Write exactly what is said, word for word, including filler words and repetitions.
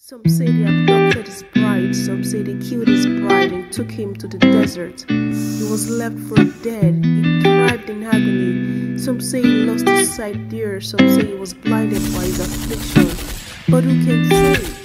Some say they abducted his bride, some say they killed his bride and took him to the desert. He was left for dead, he thrived in agony. Some say he lost his sight there, some say he was blinded by his affliction. But who can say?